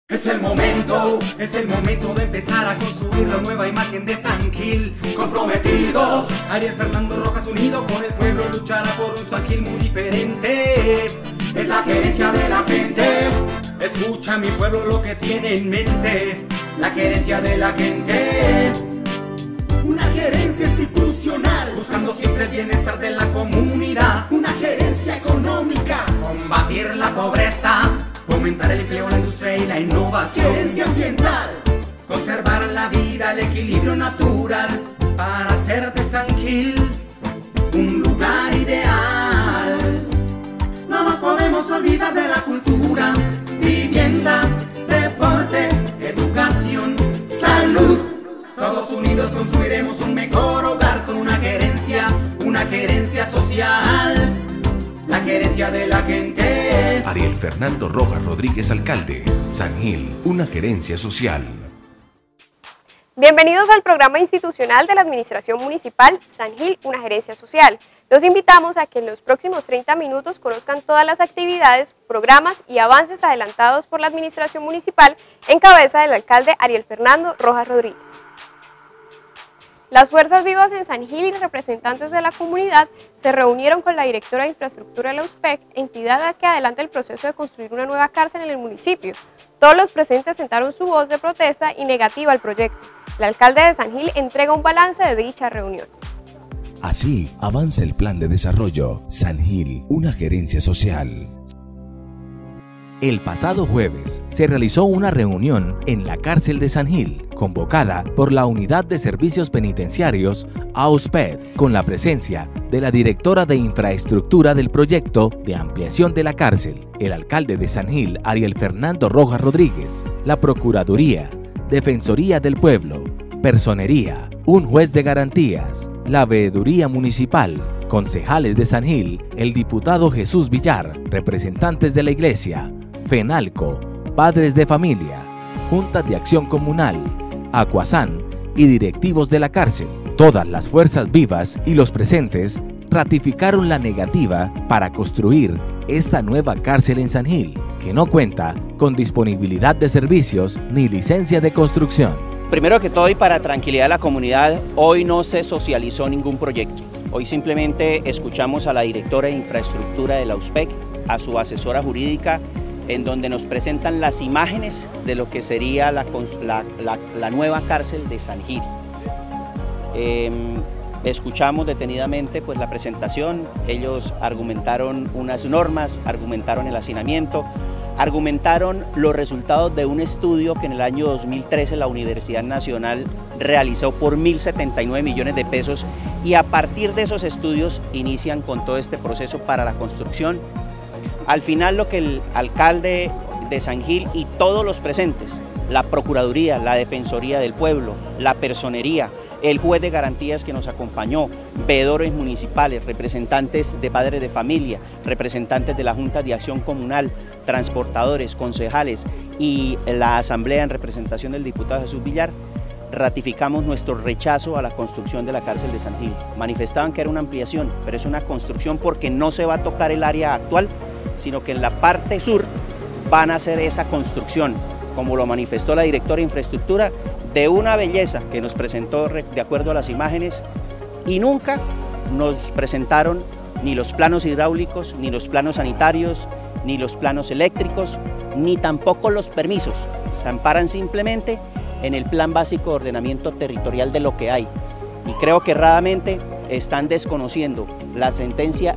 Es el momento de empezar a construir la nueva imagen de San Gil. Comprometidos, Ariel Fernando Rojas unido con el pueblo luchará por un San Gil muy diferente. Es la gerencia de la gente, escucha mi pueblo lo que tiene en mente. La gerencia de la gente, una gerencia institucional, buscando siempre el bienestar de la comunidad. Una gerencia económica, combatir la pobreza, fomentar el empleo, la industria y la innovación. Gerencia ambiental, conservar la vida, el equilibrio natural, para hacer de San Gil un lugar ideal. No nos podemos olvidar de la cultura, vivienda, deporte, educación, salud. Todos unidos construiremos un mejor hogar con una gerencia social. La gerencia de la gente. Ariel Fernando Rojas Rodríguez, alcalde. San Gil, una gerencia social. Bienvenidos al programa institucional de la Administración Municipal San Gil, una gerencia social. Los invitamos a que en los próximos 30 minutos conozcan todas las actividades, programas y avances adelantados por la Administración Municipal en cabeza del alcalde Ariel Fernando Rojas Rodríguez. Las fuerzas vivas en San Gil y representantes de la comunidad se reunieron con la directora de infraestructura de la USPEC, entidad que adelanta el proceso de construir una nueva cárcel en el municipio. Todos los presentes sentaron su voz de protesta y negativa al proyecto. El alcalde de San Gil entrega un balance de dicha reunión. Así avanza el plan de desarrollo San Gil, una gerencia social. El pasado jueves se realizó una reunión en la cárcel de San Gil, convocada por la Unidad de Servicios Penitenciarios AUSPED, con la presencia de la directora de infraestructura del proyecto de ampliación de la cárcel, el alcalde de San Gil, Ariel Fernando Rojas Rodríguez, la Procuraduría, Defensoría del Pueblo, Personería, un juez de garantías, la Veeduría Municipal, concejales de San Gil, el diputado Jesús Villar, representantes de la Iglesia, FENALCO, padres de familia, Junta de Acción Comunal, Acuasan y directivos de la cárcel. Todas las fuerzas vivas y los presentes ratificaron la negativa para construir esta nueva cárcel en San Gil, que no cuenta con disponibilidad de servicios ni licencia de construcción. Primero que todo y para tranquilidad de la comunidad, hoy no se socializó ningún proyecto. Hoy simplemente escuchamos a la directora de infraestructura de la USPEC, a su asesora jurídica, en donde nos presentan las imágenes de lo que sería la nueva cárcel de San Gil. Escuchamos detenidamente pues, la presentación, ellos argumentaron unas normas, argumentaron el hacinamiento, argumentaron los resultados de un estudio que en el año 2013 la Universidad Nacional realizó por 1.079 millones de pesos y a partir de esos estudios inician con todo este proceso para la construcción. Al final lo que el alcalde de San Gil y todos los presentes, la Procuraduría, la Defensoría del Pueblo, la Personería, el juez de garantías que nos acompañó, veedores municipales, representantes de padres de familia, representantes de la Junta de Acción Comunal, transportadores, concejales y la asamblea en representación del diputado Jesús Villar, ratificamos nuestro rechazo a la construcción de la cárcel de San Gil. Manifestaban que era una ampliación, pero es una construcción porque no se va a tocar el área actual, sino que en la parte sur van a hacer esa construcción, como lo manifestó la directora de infraestructura, de una belleza que nos presentó de acuerdo a las imágenes y nunca nos presentaron ni los planos hidráulicos, ni los planos sanitarios, ni los planos eléctricos, ni tampoco los permisos. Se amparan simplemente en el plan básico de ordenamiento territorial de lo que hay. Y creo que erradamente están desconociendo la sentencia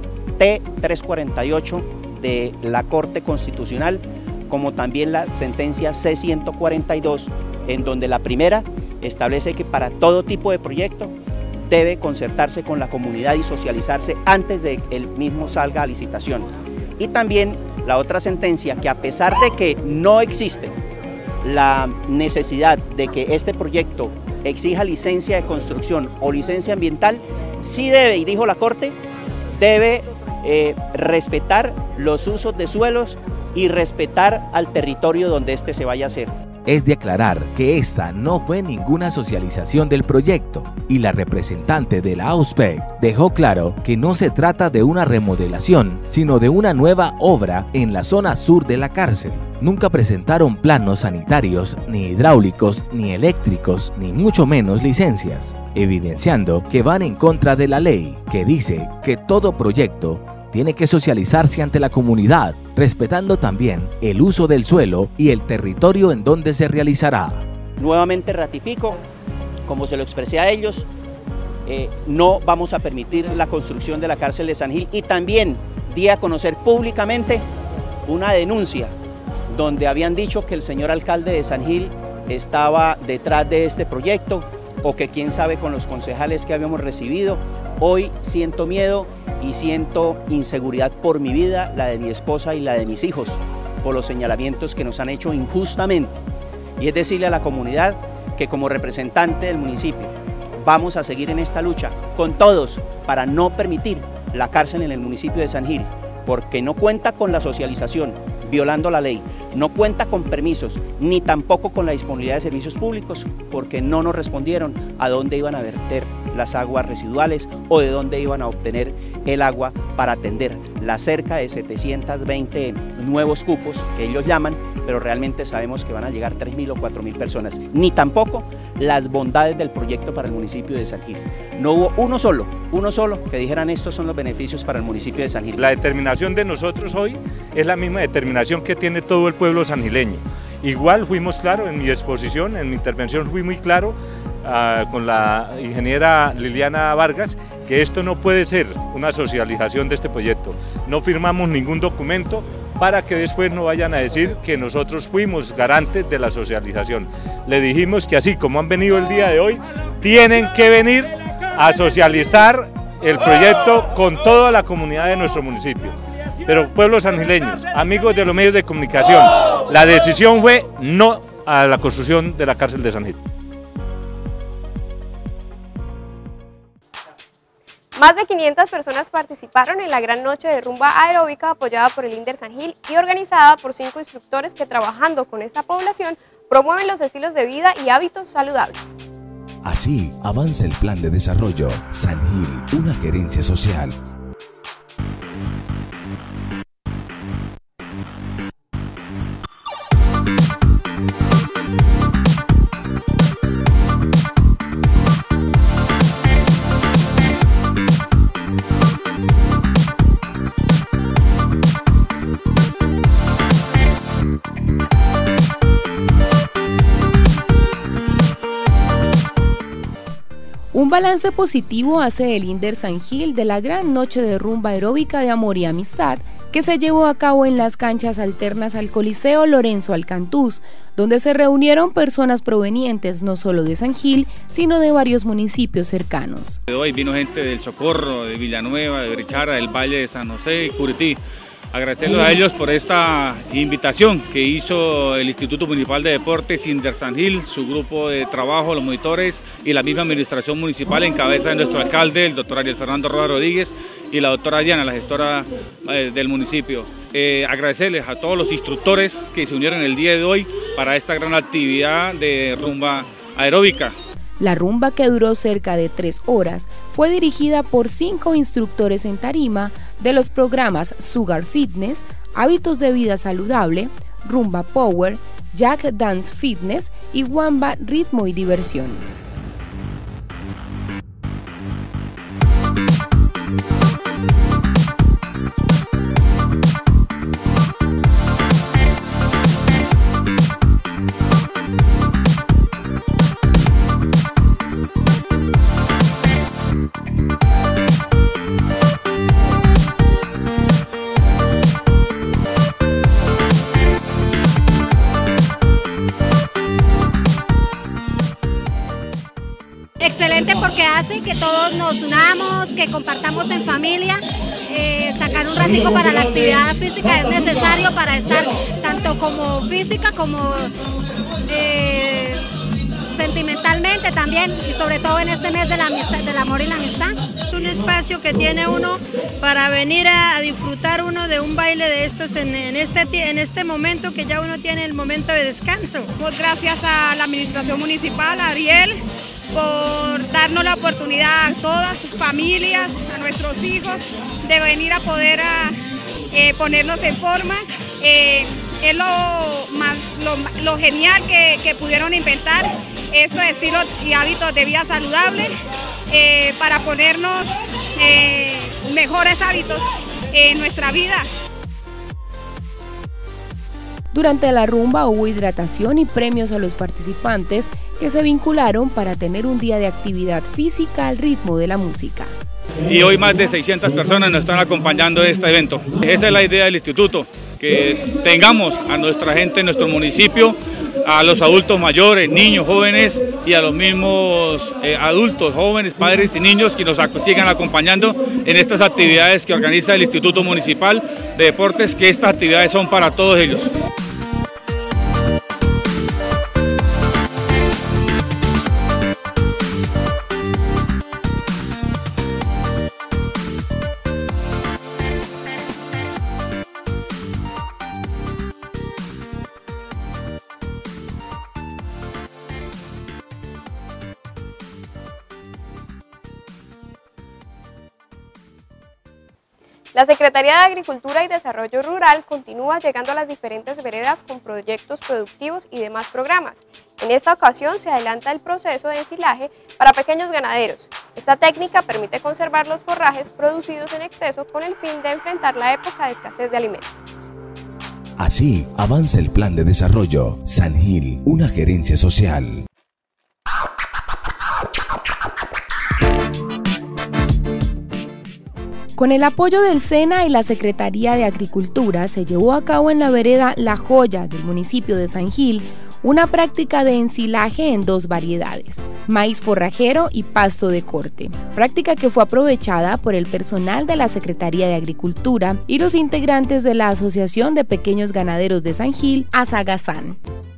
T348 de la Corte Constitucional, como también la sentencia C142, en donde la primera establece que para todo tipo de proyecto debe concertarse con la comunidad y socializarse antes de que el mismo salga a licitación. Y también la otra sentencia que a pesar de que no existe la necesidad de que este proyecto exija licencia de construcción o licencia ambiental, sí debe, y dijo la Corte, debe respetar los usos de suelos y respetar al territorio donde éste se vaya a hacer. Es de aclarar que esta no fue ninguna socialización del proyecto y la representante de la AUSPEC dejó claro que no se trata de una remodelación, sino de una nueva obra en la zona sur de la cárcel. nunca presentaron planos sanitarios, ni hidráulicos, ni eléctricos, ni mucho menos licencias, evidenciando que van en contra de la ley, que dice que todo proyecto tiene que socializarse ante la comunidad, respetando también el uso del suelo y el territorio en donde se realizará. Nuevamente ratifico, como se lo expresé a ellos, no vamos a permitir la construcción de la cárcel de San Gil, y también di a conocer públicamente una denuncia donde habían dicho que el señor alcalde de San Gil estaba detrás de este proyecto, o que quién sabe con los concejales que habíamos recibido. Hoy siento miedo y siento inseguridad por mi vida, la de mi esposa y la de mis hijos, por los señalamientos que nos han hecho injustamente. Y es decirle a la comunidad que como representante del municipio vamos a seguir en esta lucha con todos para no permitir la cárcel en el municipio de San Gil, porque no cuenta con la socialización, violando la ley, no cuenta con permisos, ni tampoco con la disponibilidad de servicios públicos, porque no nos respondieron a dónde iban a verter las aguas residuales o de dónde iban a obtener el agua para atender las cerca de 720 nuevos cupos que ellos llaman, pero realmente sabemos que van a llegar 3.000 o 4.000 personas, ni tampoco las bondades del proyecto para el municipio de San Gil. No hubo uno solo que dijeran estos son los beneficios para el municipio de San Gil. La determinación de nosotros hoy es la misma determinación que tiene todo el pueblo sangileño. Igual fuimos claros en mi exposición, en mi intervención fui muy claro con la ingeniera Liliana Vargas, que esto no puede ser una socialización de este proyecto. No firmamos ningún documento para que después no vayan a decir que nosotros fuimos garantes de la socialización. Le dijimos que así como han venido el día de hoy, tienen que venir a socializar el proyecto con toda la comunidad de nuestro municipio. Pero pueblos sangileños, amigos de los medios de comunicación, la decisión fue no a la construcción de la cárcel de San Gil. Más de 500 personas participaron en la gran noche de rumba aeróbica apoyada por el INDER San Gil y organizada por 5 instructores que, trabajando con esta población, promueven los estilos de vida y hábitos saludables. Así avanza el Plan de Desarrollo San Gil, una gerencia social. Un balance positivo hace el INDER San Gil de la gran noche de rumba aeróbica de amor y amistad que se llevó a cabo en las canchas alternas al Coliseo Lorenzo Alcantús, donde se reunieron personas provenientes no solo de San Gil, sino de varios municipios cercanos. Hoy vino gente del Socorro, de Villanueva, de Brichara, del Valle de San José y Curití. Agradecerles a ellos por esta invitación que hizo el Instituto Municipal de Deportes, INDER San Gil, su grupo de trabajo, los monitores y la misma administración municipal en cabeza de nuestro alcalde, el doctor Ariel Fernando Roa Rodríguez, y la doctora Diana, la gestora del municipio. Agradecerles a todos los instructores que se unieron el día de hoy para esta gran actividad de rumba aeróbica. La rumba, que duró cerca de 3 horas, fue dirigida por 5 instructores en tarima de los programas Sugar Fitness, Hábitos de Vida Saludable, Rumba Power, Jack Dance Fitness y Wamba Ritmo y Diversión. Excelente, porque hace que todos nos unamos, que compartamos en familia. Sacar un ratico para la actividad física es necesario para estar tanto como física como sentimentalmente también, y sobre todo en este mes de la amistad, del amor y la amistad. Un espacio que tiene uno para venir a disfrutar uno de un baile de estos en este momento que ya uno tiene el momento de descanso. Pues gracias a la administración municipal, a Ariel, por darnos la oportunidad a todas sus familias, a nuestros hijos, de venir a poder ponernos en forma. es lo genial que pudieron inventar, esos estilos y hábitos de vida saludable para ponernos mejores hábitos en nuestra vida. Durante la rumba hubo hidratación y premios a los participantes que se vincularon para tener un día de actividad física al ritmo de la música. Y hoy más de 600 personas nos están acompañando en este evento. Esa es la idea del instituto, que tengamos a nuestra gente en nuestro municipio, a los adultos mayores, niños, jóvenes y a los mismos adultos, jóvenes, padres y niños que nos sigan acompañando en estas actividades que organiza el Instituto Municipal de Deportes, que estas actividades son para todos ellos. La Secretaría de Agricultura y Desarrollo Rural continúa llegando a las diferentes veredas con proyectos productivos y demás programas. En esta ocasión se adelanta el proceso de ensilaje para pequeños ganaderos. Esta técnica permite conservar los forrajes producidos en exceso con el fin de enfrentar la época de escasez de alimentos. Así avanza el Plan de Desarrollo San Gil, una gerencia social. Con el apoyo del SENA y la Secretaría de Agricultura se llevó a cabo en la vereda La Joya del municipio de San Gil una práctica de ensilaje en dos variedades, maíz forrajero y pasto de corte, práctica que fue aprovechada por el personal de la Secretaría de Agricultura y los integrantes de la Asociación de Pequeños Ganaderos de San Gil, ASAGASAN.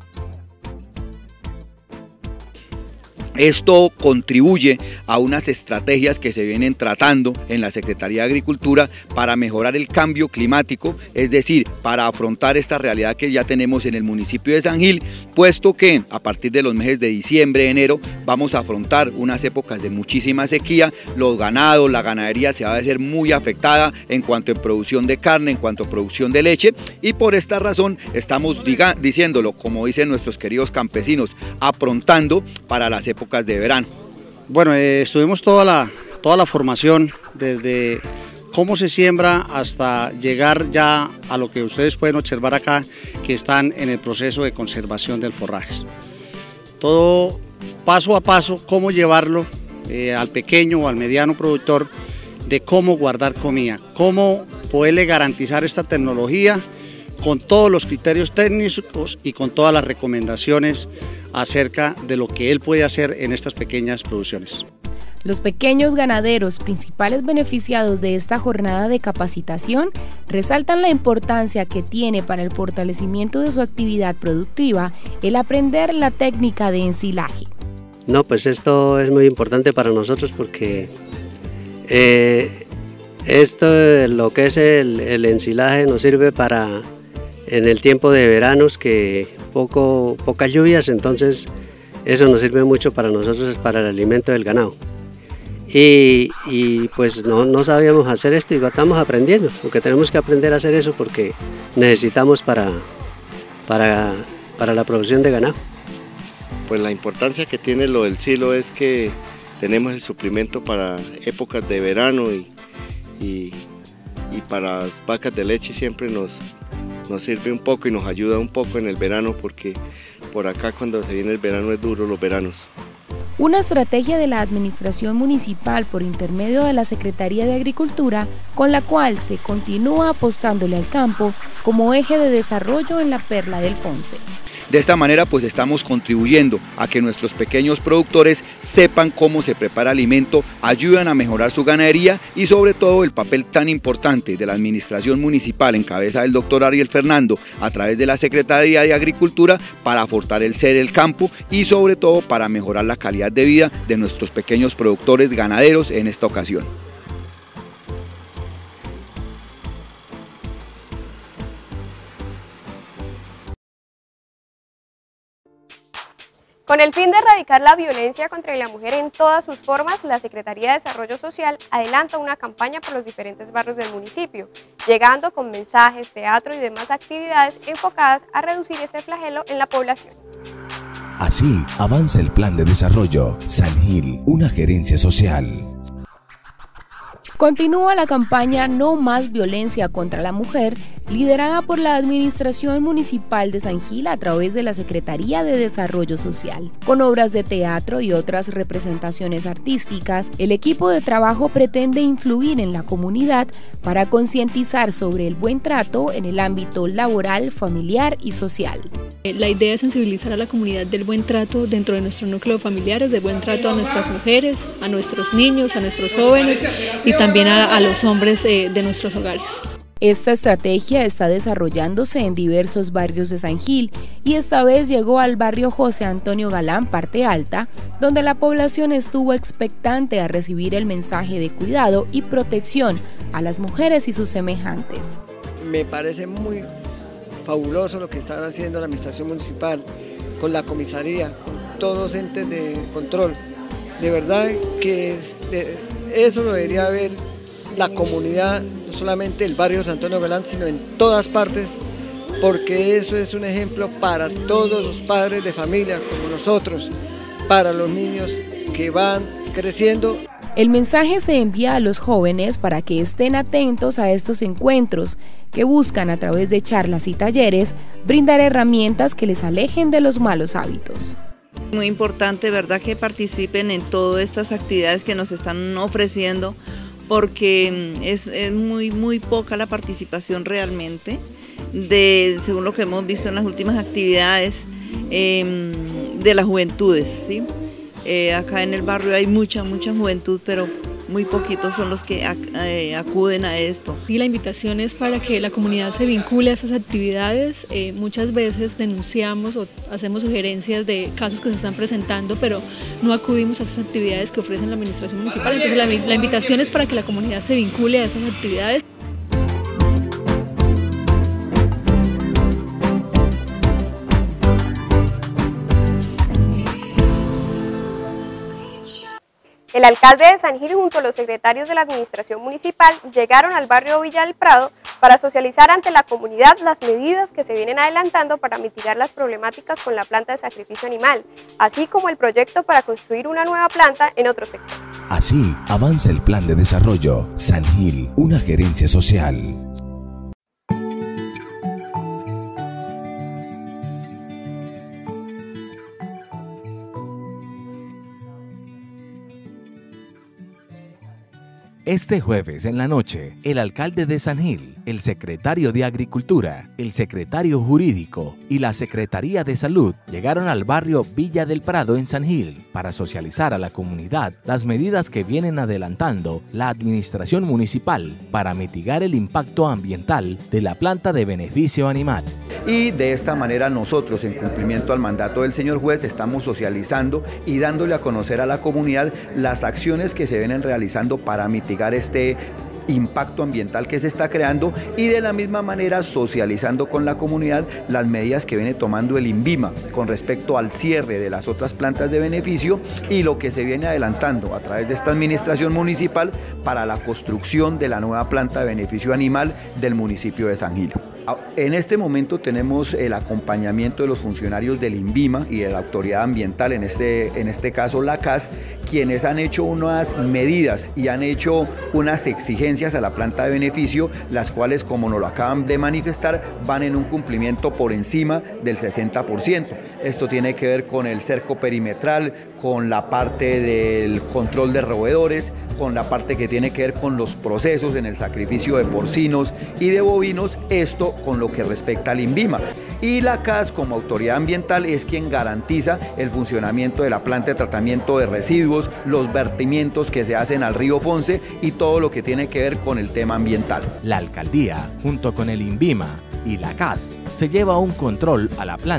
Esto contribuye a unas estrategias que se vienen tratando en la Secretaría de Agricultura para mejorar el cambio climático, es decir, para afrontar esta realidad que ya tenemos en el municipio de San Gil, puesto que a partir de los meses de diciembre, enero, vamos a afrontar unas épocas de muchísima sequía, los ganados, la ganadería se va a ver muy afectada en cuanto a producción de carne, en cuanto a producción de leche, y por esta razón estamos diciéndolo, como dicen nuestros queridos campesinos, aprontando para las épocas de verano. Bueno, estuvimos toda la formación, desde cómo se siembra hasta llegar ya a lo que ustedes pueden observar acá, que están en el proceso de conservación del forraje. Todo paso a paso, cómo llevarlo al pequeño o al mediano productor, de cómo guardar comida, cómo poderle garantizar esta tecnología con todos los criterios técnicos y con todas las recomendaciones acerca de lo que él puede hacer en estas pequeñas producciones. Los pequeños ganaderos, principales beneficiados de esta jornada de capacitación, resaltan la importancia que tiene para el fortalecimiento de su actividad productiva el aprender la técnica de ensilaje. No, pues esto es muy importante para nosotros porque esto, lo que es el ensilaje, nos sirve para en el tiempo de veranos que pocas lluvias, entonces eso nos sirve mucho para nosotros, para el alimento del ganado. Y pues no sabíamos hacer esto y estamos aprendiendo, porque tenemos que aprender a hacer eso porque necesitamos para la producción de ganado. Pues la importancia que tiene lo del silo es que tenemos el suplemento para épocas de verano y para las vacas de leche siempre nos sirve un poco y nos ayuda un poco en el verano, porque por acá cuando se viene el verano es duro los veranos. Una estrategia de la Administración Municipal por intermedio de la Secretaría de Agricultura, con la cual se continúa apostándole al campo como eje de desarrollo en la Perla del Fonce. De esta manera pues estamos contribuyendo a que nuestros pequeños productores sepan cómo se prepara alimento, ayudan a mejorar su ganadería y sobre todo el papel tan importante de la administración municipal en cabeza del doctor Ariel Fernando a través de la Secretaría de Agricultura para fortalecer el campo y sobre todo para mejorar la calidad de vida de nuestros pequeños productores ganaderos en esta ocasión. Con el fin de erradicar la violencia contra la mujer en todas sus formas, la Secretaría de Desarrollo Social adelanta una campaña por los diferentes barrios del municipio, llegando con mensajes, teatro y demás actividades enfocadas a reducir este flagelo en la población. Así avanza el Plan de Desarrollo San Gil, una gerencia social. Continúa la campaña No Más Violencia contra la Mujer, liderada por la Administración Municipal de San Gil a través de la Secretaría de Desarrollo Social. Con obras de teatro y otras representaciones artísticas, el equipo de trabajo pretende influir en la comunidad para concientizar sobre el buen trato en el ámbito laboral, familiar y social. La idea es sensibilizar a la comunidad del buen trato dentro de nuestro núcleo familiar, del buen trato a nuestras mujeres, a nuestros niños, a nuestros jóvenes y también a los hombres de nuestros hogares. Esta estrategia está desarrollándose en diversos barrios de San Gil y esta vez llegó al barrio José Antonio Galán, Parte Alta, donde la población estuvo expectante a recibir el mensaje de cuidado y protección a las mujeres y sus semejantes. Me parece muy fabuloso lo que está haciendo la administración municipal con la comisaría, con todos los entes de control. De verdad que eso lo debería ver la comunidad, no solamente el barrio San Antonio Galán, sino en todas partes, porque eso es un ejemplo para todos los padres de familia como nosotros, para los niños que van creciendo. El mensaje se envía a los jóvenes para que estén atentos a estos encuentros que buscan a través de charlas y talleres brindar herramientas que les alejen de los malos hábitos. Muy importante, ¿verdad?, que participen en todas estas actividades que nos están ofreciendo, porque es muy poca la participación realmente, según lo que hemos visto en las últimas actividades de las juventudes, ¿sí? Acá en el barrio hay mucha juventud, pero muy poquitos son los que acuden a esto. Y la invitación es para que la comunidad se vincule a esas actividades. Muchas veces denunciamos o hacemos sugerencias de casos que se están presentando, pero no acudimos a esas actividades que ofrece la administración municipal. Entonces la invitación es para que la comunidad se vincule a esas actividades. El alcalde de San Gil junto a los secretarios de la administración municipal llegaron al barrio Villa del Prado para socializar ante la comunidad las medidas que se vienen adelantando para mitigar las problemáticas con la planta de sacrificio animal, así como el proyecto para construir una nueva planta en otro sector. Así avanza el Plan de Desarrollo San Gil, una gerencia social. Este jueves en la noche, el alcalde de San Gil, el secretario de Agricultura, el secretario jurídico y la Secretaría de Salud llegaron al barrio Villa del Prado en San Gil para socializar a la comunidad las medidas que vienen adelantando la administración municipal para mitigar el impacto ambiental de la planta de beneficio animal. Y de esta manera nosotros, en cumplimiento al mandato del señor juez, estamos socializando y dándole a conocer a la comunidad las acciones que se vienen realizando para mitigar este impacto ambiental que se está creando y de la misma manera socializando con la comunidad las medidas que viene tomando el INVIMA con respecto al cierre de las otras plantas de beneficio y lo que se viene adelantando a través de esta administración municipal para la construcción de la nueva planta de beneficio animal del municipio de San Gil. En este momento tenemos el acompañamiento de los funcionarios del INVIMA y de la autoridad ambiental, en este caso la CAS, quienes han hecho unas medidas y han hecho unas exigencias a la planta de beneficio, las cuales, como nos lo acaban de manifestar, van en un cumplimiento por encima del 60%. Esto tiene que ver con el cerco perimetral, con la parte del control de roedores, con la parte que tiene que ver con los procesos en el sacrificio de porcinos y de bovinos, esto con lo que respecta al INVIMA. Y la CAS, como autoridad ambiental, es quien garantiza el funcionamiento de la planta de tratamiento de residuos, los vertimientos que se hacen al río Fonce y todo lo que tiene que ver con el tema ambiental. La alcaldía, junto con el INVIMA y la CAS, se lleva un control a la planta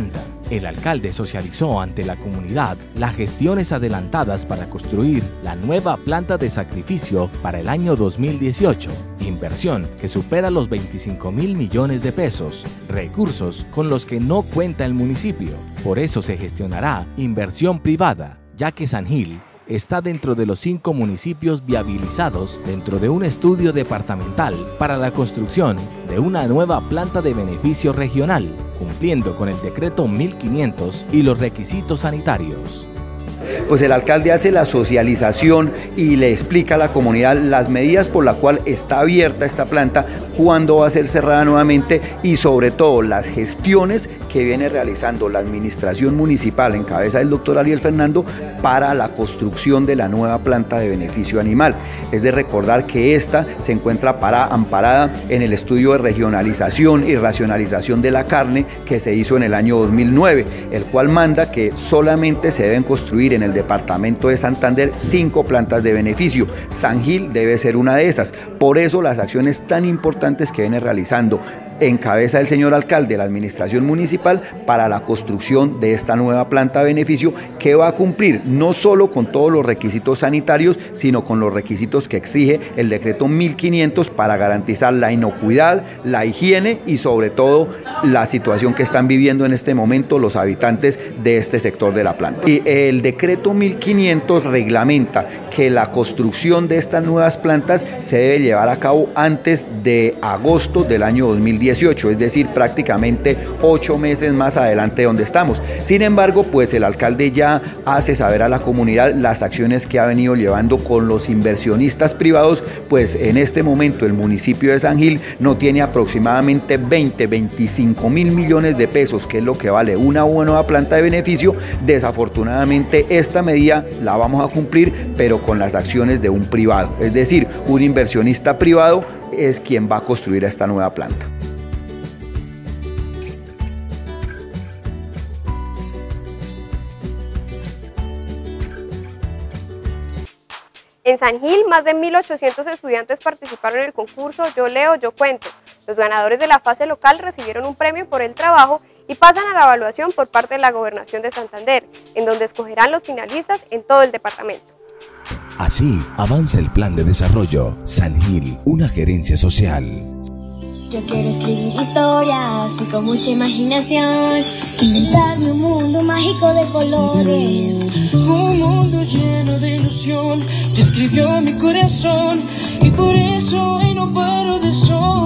El alcalde socializó ante la comunidad las gestiones adelantadas para construir la nueva planta de sacrificio para el año 2018, inversión que supera los 25.000 millones de pesos, recursos con los que no cuenta el municipio. Por eso se gestionará inversión privada, ya que San Gil está dentro de los 5 municipios viabilizados dentro de un estudio departamental para la construcción de una nueva planta de beneficio regional, cumpliendo con el decreto 1500 y los requisitos sanitarios. Pues el alcalde hace la socialización y le explica a la comunidad las medidas por las cuales está abierta esta planta, cuándo va a ser cerrada nuevamente y sobre todo las gestiones que viene realizando la administración municipal en cabeza del doctor Ariel Fernando para la construcción de la nueva planta de beneficio animal. Es de recordar que esta se encuentra amparada en el estudio de regionalización y racionalización de la carne que se hizo en el año 2009, el cual manda que solamente se deben construir en el departamento de Santander 5 plantas de beneficio. San Gil debe ser una de esas. Por eso las acciones tan importantes que viene realizando en cabeza del señor alcalde de la administración municipal para la construcción de esta nueva planta de beneficio que va a cumplir no solo con todos los requisitos sanitarios, sino con los requisitos que exige el decreto 1500 para garantizar la inocuidad, la higiene y sobre todo la situación que están viviendo en este momento los habitantes de este sector de la planta. Y el decreto 1500 reglamenta que la construcción de estas nuevas plantas se debe llevar a cabo antes de agosto del año 2018, es decir, prácticamente 8 meses más adelante de donde estamos. Sin embargo, pues el alcalde ya hace saber a la comunidad las acciones que ha venido llevando con los inversionistas privados, pues en este momento el municipio de San Gil no tiene aproximadamente 25.000 millones de pesos, que es lo que vale una nueva planta de beneficio. Desafortunadamente esta medida la vamos a cumplir, pero con las acciones de un privado, es decir, un inversionista privado es quien va a construir esta nueva planta. En San Gil, más de 1.800 estudiantes participaron en el concurso Yo Leo, Yo Cuento. Los ganadores de la fase local recibieron un premio por el trabajo y pasan a la evaluación por parte de la Gobernación de Santander, en donde escogerán los finalistas en todo el departamento. Así avanza el plan de desarrollo San Gil, una gerencia social. Yo quiero escribir historias y con mucha imaginación inventarme un mundo mágico de colores, un mundo lleno de ilusión que escribió mi corazón y por eso hoy no paro de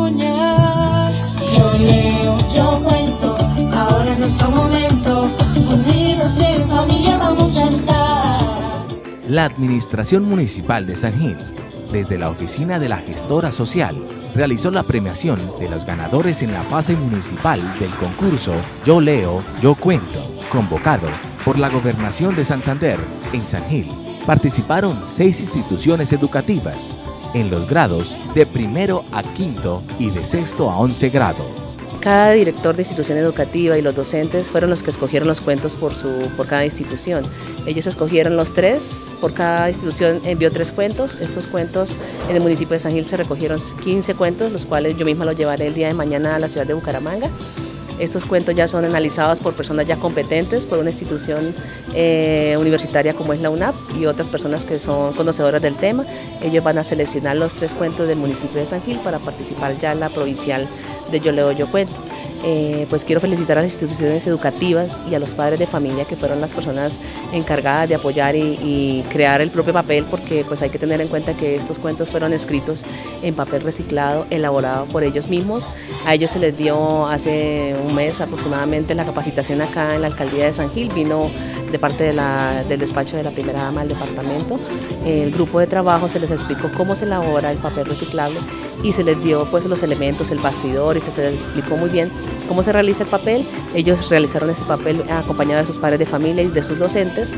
soñar. Yo leo, yo cuento, ahora es nuestro momento, unidos en familia vamos a estar. La Administración Municipal de San Gil, desde la oficina de la gestora social, realizó la premiación de los ganadores en la fase municipal del concurso Yo Leo, Yo Cuento, convocado por la Gobernación de Santander. En San Gil participaron 6 instituciones educativas en los grados de 1º a 5º y de 6º a 11 grado. Cada director de institución educativa y los docentes fueron los que escogieron los cuentos por cada institución. Ellos escogieron los 3, por cada institución envió 3 cuentos. Estos cuentos en el municipio de San Gil se recogieron 15 cuentos, los cuales yo misma los llevaré el día de mañana a la ciudad de Bucaramanga. Estos cuentos ya son analizados por personas ya competentes, por una institución universitaria como es la UNAP y otras personas que son conocedoras del tema. Ellos van a seleccionar los 3 cuentos del municipio de San Gil para participar ya en la provincial de Yo Leo, Yo Cuento. Pues quiero felicitar a las instituciones educativas y a los padres de familia que fueron las personas encargadas de apoyar y crear el propio papel, porque pues hay que tener en cuenta que estos cuentos fueron escritos en papel reciclado, elaborado por ellos mismos. A ellos se les dio hace un mes aproximadamente la capacitación acá en la alcaldía de San Gil, vino de parte del despacho de la primera dama del departamento. El grupo de trabajo se les explicó cómo se elabora el papel reciclable y se les dio pues los elementos, el bastidor, y se les explicó muy bien cómo se realiza el papel. Ellos realizaron este papel acompañados de sus padres de familia y de sus docentes,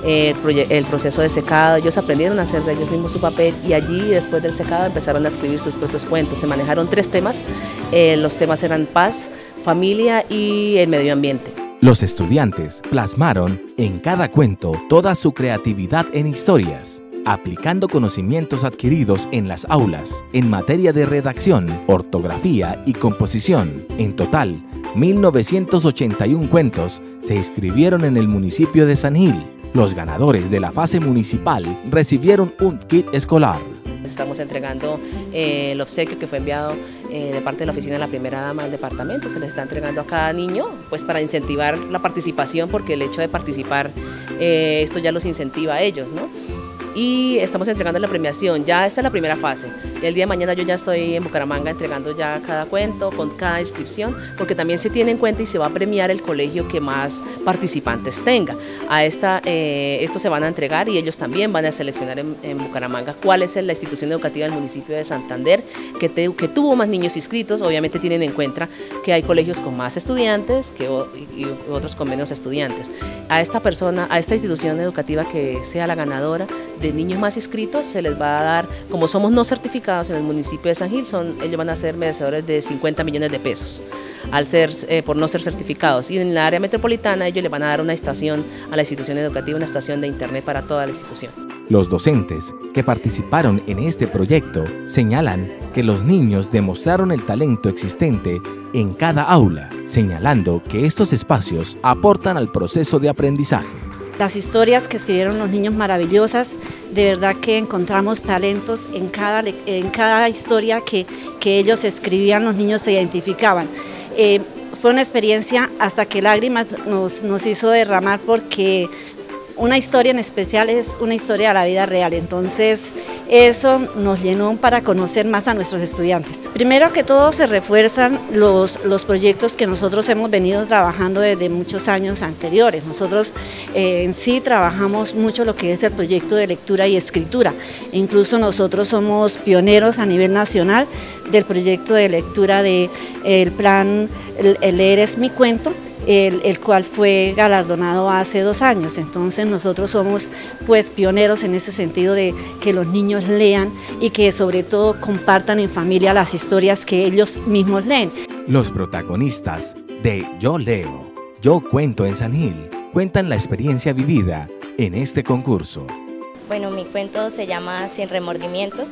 el proceso de secado. Ellos aprendieron a hacer de ellos mismos su papel y allí después del secado empezaron a escribir sus propios cuentos. Se manejaron 3 temas, los temas eran paz, familia y el medio ambiente. Los estudiantes plasmaron en cada cuento toda su creatividad en historias. aplicando conocimientos adquiridos en las aulas en materia de redacción, ortografía y composición. En total, 1.981 cuentos se inscribieron en el municipio de San Gil. Los ganadores de la fase municipal recibieron un kit escolar. Estamos entregando el obsequio que fue enviado de parte de la oficina de la primera dama del departamento. Se les está entregando a cada niño pues para incentivar la participación, porque el hecho de participar esto ya los incentiva a ellos, ¿no? Y estamos entregando la premiación. Ya esta es la primera fase. El día de mañana yo ya estoy en Bucaramanga entregando ya cada cuento con cada inscripción, porque también se tiene en cuenta y se va a premiar el colegio que más participantes tenga. Estos se van a entregar y ellos también van a seleccionar en Bucaramanga cuál es la institución educativa del municipio de Santander que tuvo más niños inscritos. Obviamente tienen en cuenta que hay colegios con más estudiantes y otros con menos estudiantes. A esta institución educativa que sea la ganadora de niños más inscritos, se les va a dar, como somos no certificados en el municipio de San Gil, ellos van a ser merecedores de 50 millones de pesos por no ser certificados. Y en la área metropolitana ellos le van a dar una estación a la institución educativa, una estación de internet para toda la institución. Los docentes que participaron en este proyecto señalan que los niños demostraron el talento existente en cada aula, señalando que estos espacios aportan al proceso de aprendizaje. Las historias que escribieron los niños maravillosas, de verdad que encontramos talentos en cada historia que ellos escribían, los niños se identificaban. Fue una experiencia hasta que lágrimas nos hizo derramar, porque una historia en especial es una historia de la vida real, entonces eso nos llenó para conocer más a nuestros estudiantes. Primero que todo se refuerzan los proyectos que nosotros hemos venido trabajando desde muchos años anteriores. Nosotros en sí trabajamos mucho lo que es el proyecto de lectura y escritura. Incluso nosotros somos pioneros a nivel nacional del proyecto de lectura del plan El leer es mi cuento, el cual fue galardonado hace 2 años. Entonces nosotros somos pues pioneros en ese sentido de que los niños lean y que sobre todo compartan en familia las historias que ellos mismos leen. Los protagonistas de Yo Leo, Yo Cuento en San Gil cuentan la experiencia vivida en este concurso. Bueno, mi cuento se llama Sin remordimientos.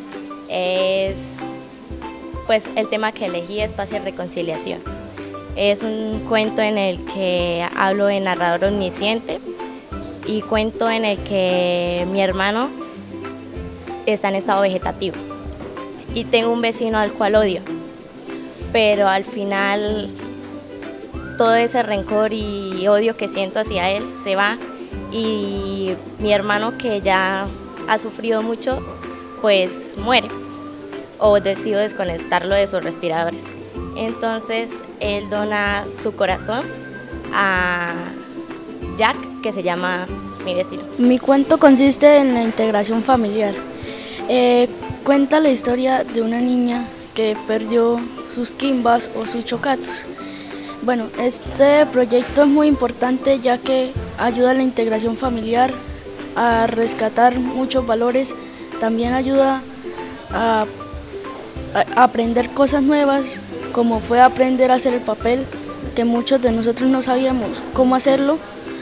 Pues el tema que elegí es paz y reconciliación. Es un cuento en el que hablo de narrador omnisciente y cuento en el que mi hermano está en estado vegetativo y tengo un vecino al cual odio, pero al final todo ese rencor y odio que siento hacia él se va y mi hermano, que ya ha sufrido mucho, pues muere o decido desconectarlo de sus respiradores. Entonces él dona su corazón a Jack, que se llama mi vecino. Mi cuento consiste en la integración familiar. Cuenta la historia de una niña que perdió sus quimbas o sus chocatos. Bueno, este proyecto es muy importante ya que ayuda a la integración familiar, a rescatar muchos valores, también ayuda a aprender cosas nuevas, como fue aprender a hacer el papel, que muchos de nosotros no sabíamos cómo hacerlo.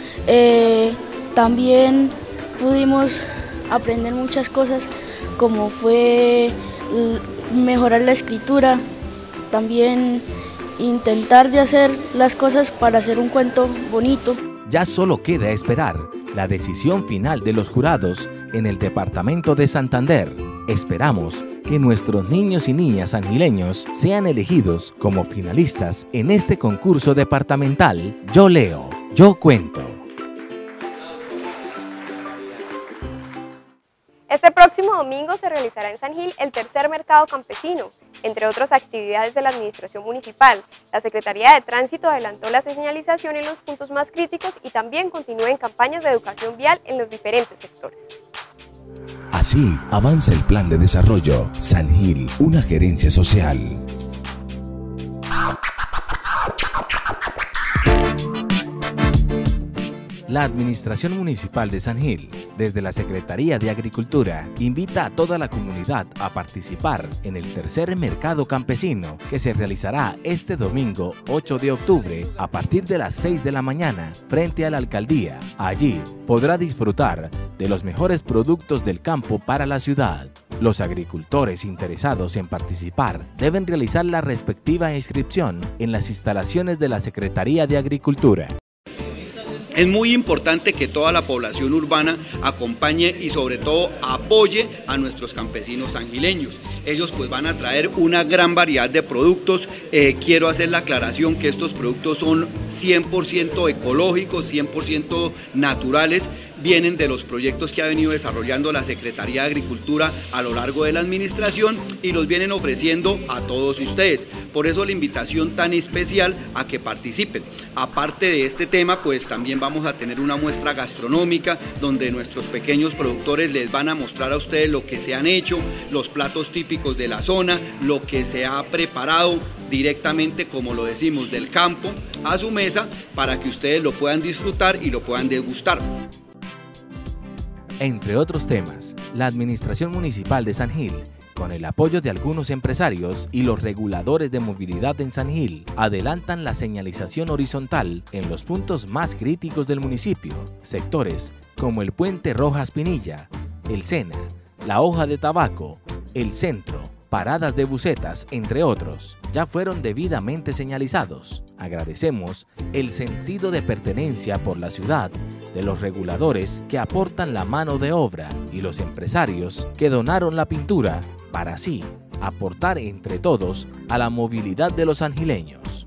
También pudimos aprender muchas cosas, como fue mejorar la escritura, también intentar de hacer las cosas para hacer un cuento bonito. Ya solo queda esperar la decisión final de los jurados en el departamento de Santander. Esperamos que nuestros niños y niñas sangileños sean elegidos como finalistas en este concurso departamental Yo Leo, Yo Cuento. Este próximo domingo se realizará en San Gil el tercer mercado campesino, entre otras actividades de la administración municipal. La Secretaría de Tránsito adelantó la señalización en los puntos más críticos y también continúa en campañas de educación vial en los diferentes sectores. Así avanza el plan de desarrollo San Gil, una gerencia social. La Administración Municipal de San Gil, desde la Secretaría de Agricultura, invita a toda la comunidad a participar en el tercer mercado campesino que se realizará este domingo 8 de octubre a partir de las 6 de la mañana frente a la alcaldía. Allí podrá disfrutar de los mejores productos del campo para la ciudad. Los agricultores interesados en participar deben realizar la respectiva inscripción en las instalaciones de la Secretaría de Agricultura. Es muy importante que toda la población urbana acompañe y sobre todo apoye a nuestros campesinos sangileños. Ellos pues van a traer una gran variedad de productos. Quiero hacer la aclaración que estos productos son 100% ecológicos, 100% naturales. Vienen de los proyectos que ha venido desarrollando la Secretaría de Agricultura a lo largo de la administración y los vienen ofreciendo a todos ustedes. Por eso la invitación tan especial a que participen. Aparte de este tema, pues también vamos a tener una muestra gastronómica donde nuestros pequeños productores les van a mostrar a ustedes lo que se han hecho, los platos típicos de la zona, lo que se ha preparado directamente, como lo decimos, del campo a su mesa para que ustedes lo puedan disfrutar y lo puedan degustar. Entre otros temas, la Administración Municipal de San Gil, con el apoyo de algunos empresarios y los reguladores de movilidad en San Gil, adelantan la señalización horizontal en los puntos más críticos del municipio, sectores como el Puente Rojas Pinilla, el Sena, la Hoja de Tabaco, el Centro, paradas de busetas, entre otros, ya fueron debidamente señalizados. Agradecemos el sentido de pertenencia por la ciudad de los reguladores que aportan la mano de obra y los empresarios que donaron la pintura para así aportar entre todos a la movilidad de los sangileños.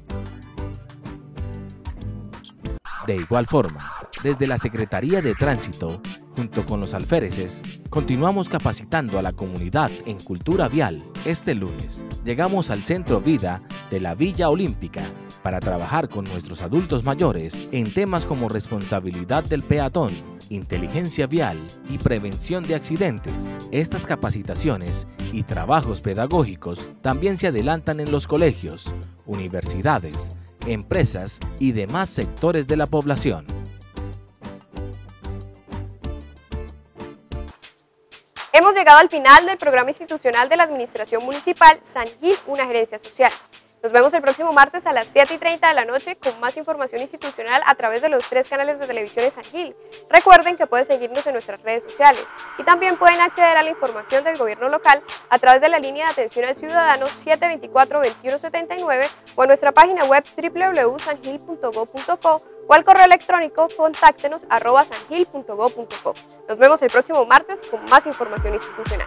De igual forma, desde la Secretaría de Tránsito, junto con los alféreces, continuamos capacitando a la comunidad en cultura vial. Este lunes llegamos al Centro Vida de la Villa Olímpica para trabajar con nuestros adultos mayores en temas como responsabilidad del peatón, inteligencia vial y prevención de accidentes. Estas capacitaciones y trabajos pedagógicos también se adelantan en los colegios, universidades, empresas y demás sectores de la población. Hemos llegado al final del programa institucional de la Administración Municipal San Gil, una gerencia social. Nos vemos el próximo martes a las 7:30 de la noche con más información institucional a través de los 3 canales de televisión de San Gil. Recuerden que pueden seguirnos en nuestras redes sociales y también pueden acceder a la información del gobierno local a través de la línea de atención al ciudadano 724-2179 o en nuestra página web www.sangil.go.co o al correo electrónico contáctenos @sangil.go.co. Nos vemos el próximo martes con más información institucional.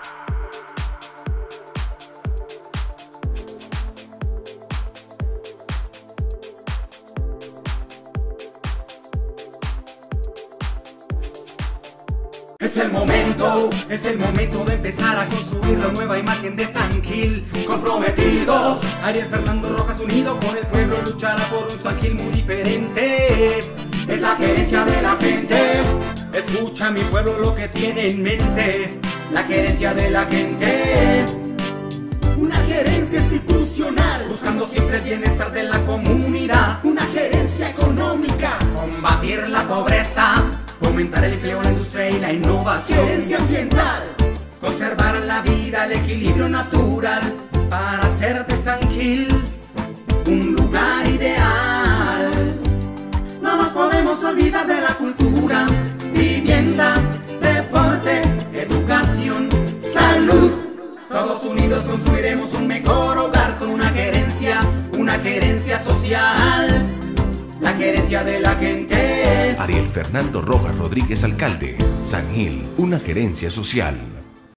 Es el momento de empezar a construir la nueva imagen de San Gil. Comprometidos, Ariel Fernando Rojas unido con el pueblo luchará por un San Gil muy diferente. Es la gerencia de la gente, escucha mi pueblo lo que tiene en mente. La gerencia de la gente, una gerencia institucional, buscando siempre el bienestar de la comunidad. Una gerencia económica, combatir la pobreza, fomentar el empleo, la industria y la innovación. Gerencia ambiental, conservar la vida, el equilibrio natural, para hacer de San Gil un lugar ideal. No nos podemos olvidar de la cultura, vivienda, deporte, educación, salud. Todos unidos construiremos un mejor hogar con una gerencia social. La gerencia de la gente. Ariel Fernando Rojas Rodríguez, alcalde. San Gil, una gerencia social.